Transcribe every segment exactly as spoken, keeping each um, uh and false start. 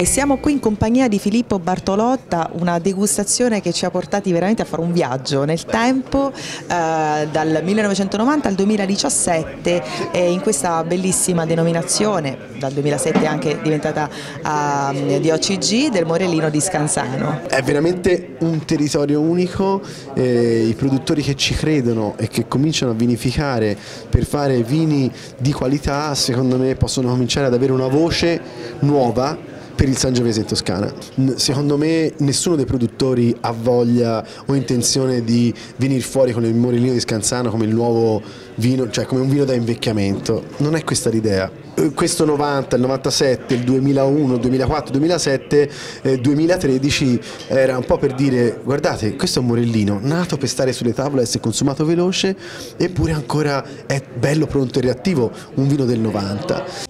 E siamo qui in compagnia di Filippo Bartolotta, una degustazione che ci ha portati veramente a fare un viaggio nel tempo, eh, dal millenovecentonovanta al duemiladiciassette, eh, in questa bellissima denominazione, dal duemilasette anche diventata eh, di O C G, del Morellino di Scansano. È veramente un territorio unico, eh, i produttori che ci credono e che cominciano a vinificare per fare vini di qualità, secondo me possono cominciare ad avere una voce nuova per il Sangiovese in Toscana. Secondo me nessuno dei produttori ha voglia o intenzione di venire fuori con il Morellino di Scansano come il nuovo vino, cioè come un vino da invecchiamento. Non è questa l'idea. Questo novanta, il novantasette, il duemilauno, duemilaquattro, duemilasette, eh, duemilatredici era un po' per dire: guardate, questo è un Morellino nato per stare sulle tavole, essere consumato veloce, eppure ancora è bello, pronto e reattivo, un vino del novanta.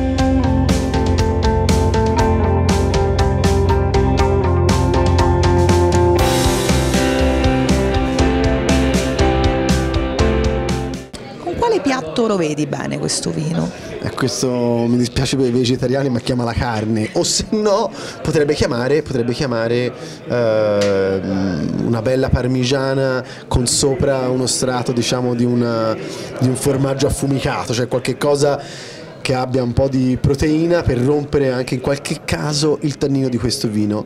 Quale piatto lo vedi bene questo vino? Eh, questo mi dispiace per i vegetariani, ma chiama la carne, o se no potrebbe chiamare, potrebbe chiamare eh, una bella parmigiana con sopra uno strato, diciamo, di, una, di un formaggio affumicato, cioè qualche cosa che abbia un po' di proteina per rompere anche in qualche caso il tannino di questo vino.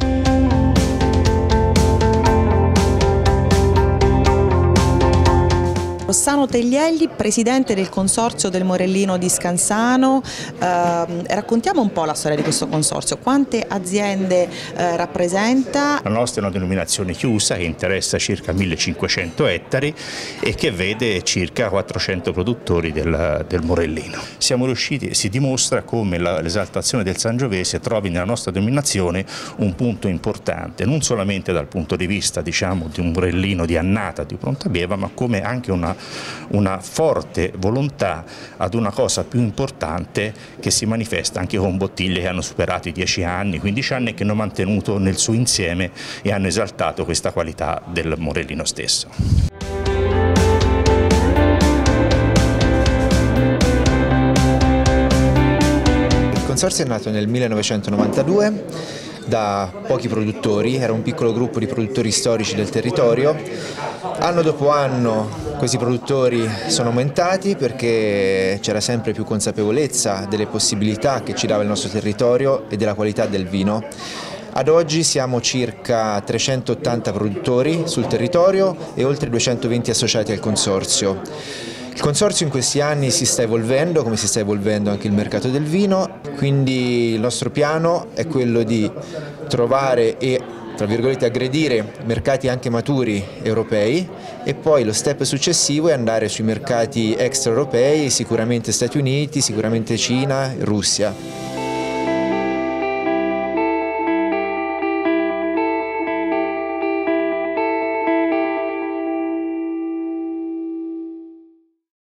Rossano Teglielli, presidente del consorzio del Morellino di Scansano, eh, raccontiamo un po' la storia di questo consorzio, quante aziende eh, rappresenta? La nostra è una denominazione chiusa che interessa circa millecinquecento ettari e che vede circa quattrocento produttori del, del Morellino. Siamo riusciti, si dimostra come l'esaltazione del Sangiovese trovi nella nostra denominazione un punto importante, non solamente dal punto di vista, diciamo, di un Morellino di annata, di pronta beva, ma come anche una una forte volontà ad una cosa più importante che si manifesta anche con bottiglie che hanno superato i dieci anni, quindici anni e che hanno mantenuto nel suo insieme e hanno esaltato questa qualità del Morellino stesso. Il consorzio è nato nel millenovecentonovantadue da pochi produttori, era un piccolo gruppo di produttori storici del territorio. Anno dopo anno questi produttori sono aumentati perché c'era sempre più consapevolezza delle possibilità che ci dava il nostro territorio e della qualità del vino. Ad oggi siamo circa trecentottanta produttori sul territorio e oltre duecentoventi associati al consorzio. Il consorzio in questi anni si sta evolvendo, come si sta evolvendo anche il mercato del vino, quindi il nostro piano è quello di trovare e, tra virgolette, aggredire mercati anche maturi europei, e poi lo step successivo è andare sui mercati extraeuropei, sicuramente Stati Uniti, sicuramente Cina e Russia.